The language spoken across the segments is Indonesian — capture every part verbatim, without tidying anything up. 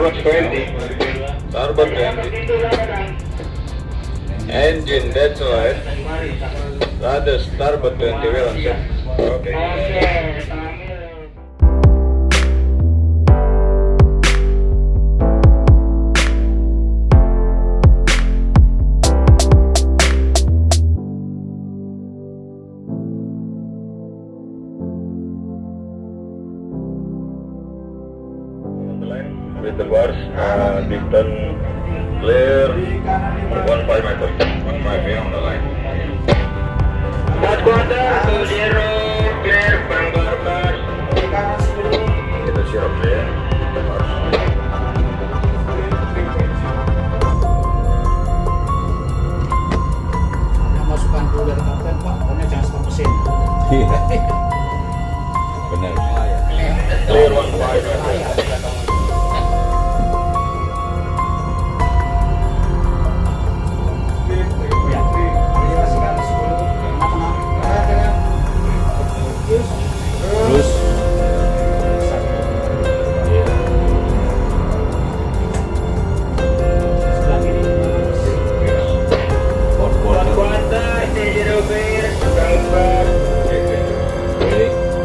Starboard twenty. Starboard twenty. Engine, that's right. Rather starboard twenty, well on set. Okay. With the bars, uh, big turn clear, one five meter, one five here on the line. Last quarter, two zero, clear, from bar bars. Itu zero clear, bars. Ada masukan dulu dari kapten, Pak, pokoknya jangan stop mesin. Iya. Benar. Clear, one five meter. Terus ya. Sebelah kiri. Fourth quarter. Oke.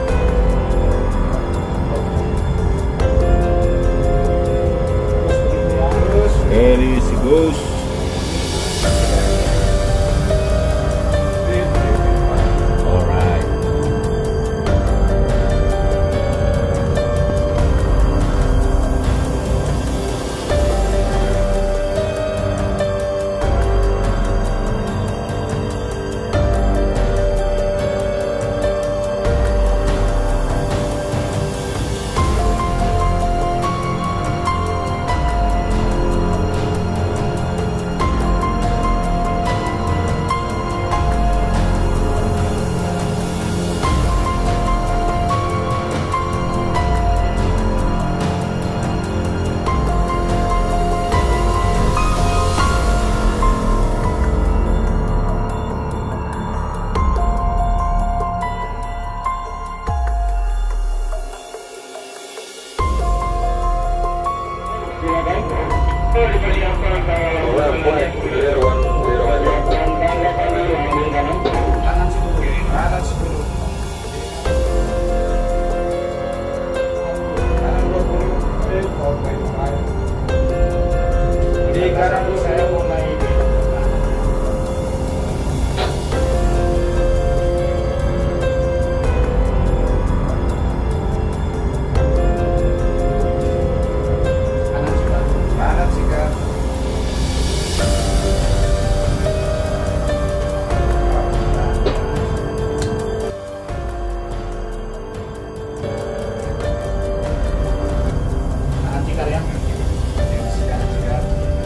Ready, she goes. Alright. Clear, one zero meter. Kanan sepuluh, kanan sepuluh. Kanan dua puluh, di kanan saya mulai. Kanan sikat. Kanan sikat ya. Sikat, sikat.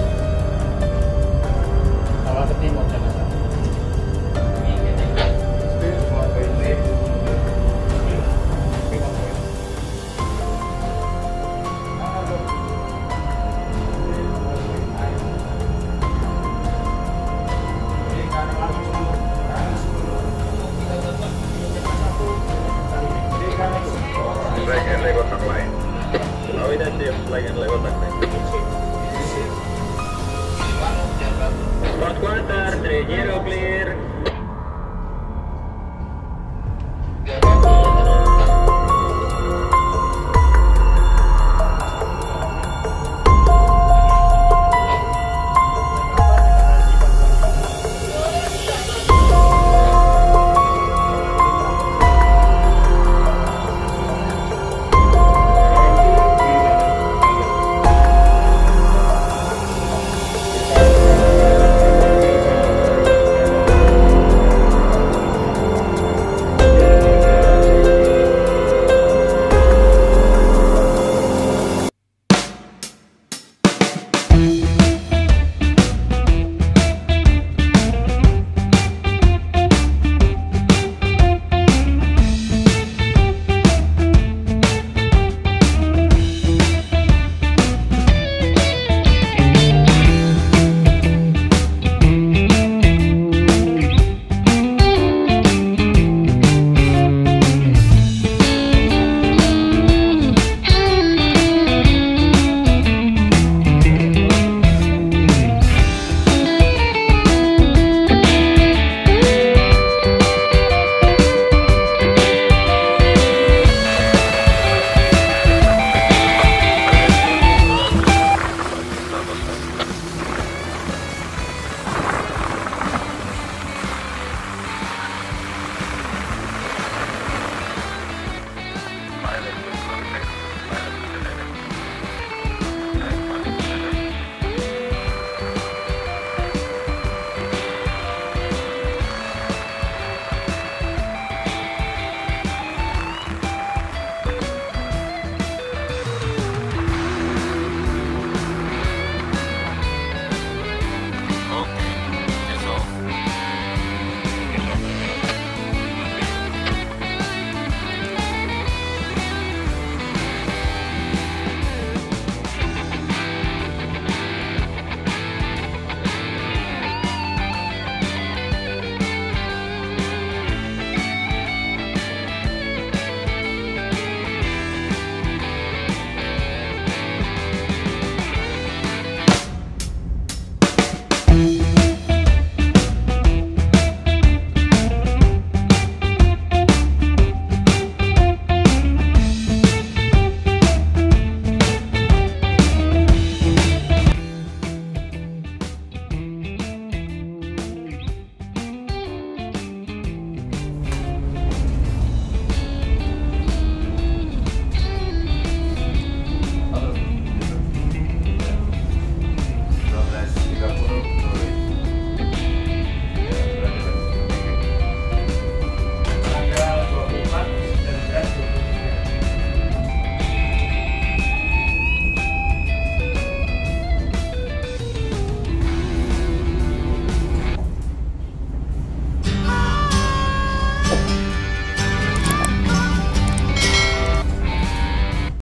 Kalau ke timur jangan salah. Flag and lewat tang lain. Oh, ini sih flag and lewat tang lain. Fourth quarter, three zero.